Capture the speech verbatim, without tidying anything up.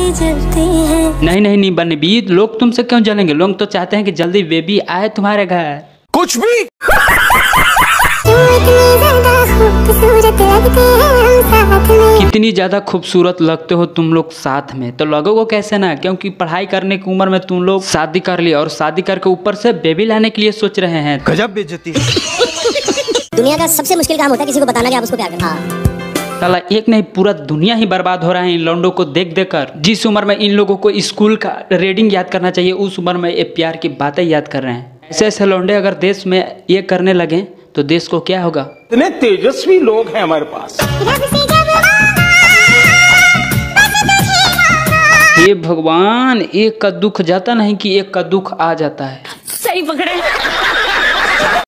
जलती है। नहीं नहीं नहीं बनबी, लोग तुमसे क्यों जलेंगे? लोग तो चाहते हैं कि जल्दी बेबी आए तुम्हारे घर। कुछ भी कितनी ज्यादा खूबसूरत लगते हो तुम लोग साथ में, तो लगोगे कैसे ना, क्योंकि पढ़ाई करने की उम्र में तुम लोग शादी कर लिया और शादी करके ऊपर से बेबी लाने के लिए सोच रहे हैं। गजब बेइज्जती है। दुनिया का सबसे मुश्किल काम होता है किसी को बताना कि आप उसको प्यार करते हैं। साला एक नहीं पूरा दुनिया ही बर्बाद हो रहा है इन लौंडों को देख देख कर। जिस उम्र में इन लोगों को स्कूल का रीडिंग याद करना चाहिए उस उम्र में ये प्यार की बातें याद कर रहे हैं। ऐसे ऐसे लौंडे अगर देश में ये करने लगे तो देश को क्या होगा। इतने तेजस्वी लोग हैं हमारे पास। हे भगवान, एक का दुख जाता नहीं कि एक का दुख आ जाता है। सही पकड़े।